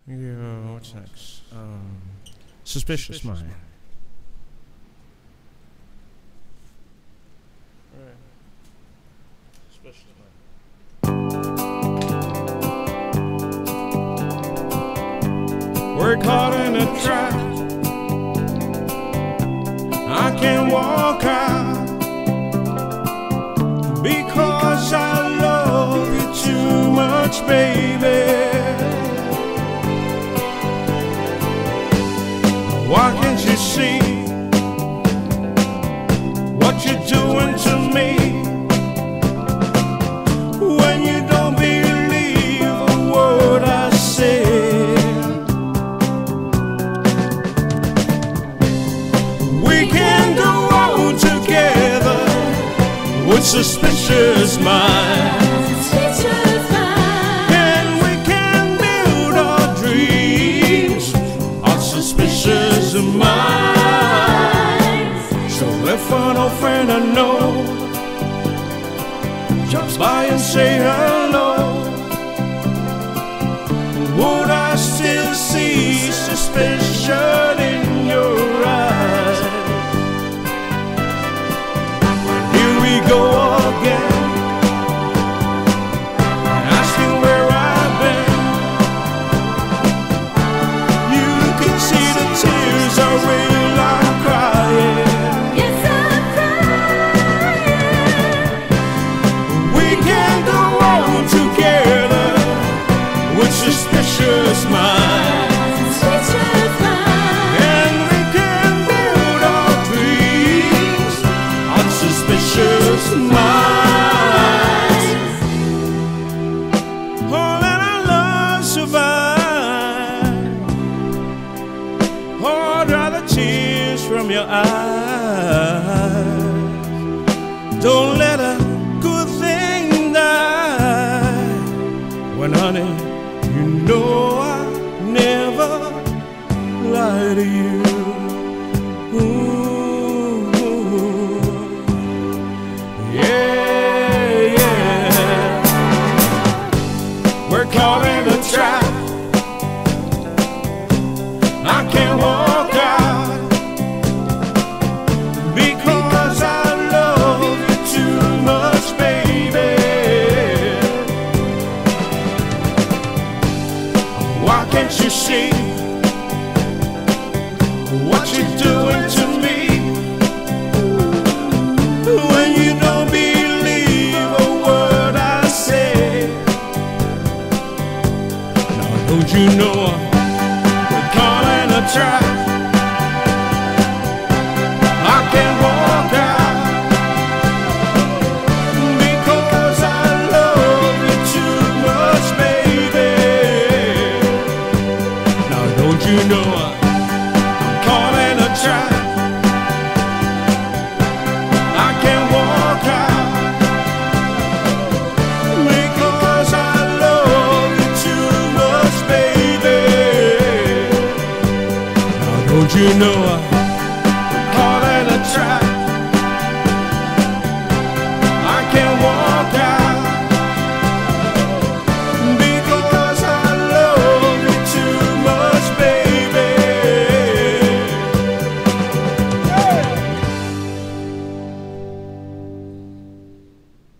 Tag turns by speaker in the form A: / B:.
A: Yeah, what's next? Suspicious Mind. Right. Suspicious Mind. We're caught in a trap. I can't walk out because I love you too much, baby. Why can't you see what you're doing to me when you don't believe a word I say? We can go on together with suspicious minds. So if an old friend I know drops by and say hello, would I still see suspicion in your eyes? Here we go again, asking where I've been. You can see the tears are real, I'm crying.
B: Yes, I'm crying.
A: We can go on together with suspicious minds, and we can build our dreams on suspicious minds. Oh, let our love survive. Oh, dry the tears from your eyes. Don't let a good thing die. When, honey, you know I never lie to you. Ooh, yeah, yeah. We're caught in a trap. I can't walk out because I love you too much, baby. Why can't you see what you're doing to me when you don't believe a word I say? Now don't you know we're caught in a trap? I can't walk out because I love you too much, baby. Now don't you know I'm caught in a trap? I can't walk out because I love you too much, baby. Now don't you know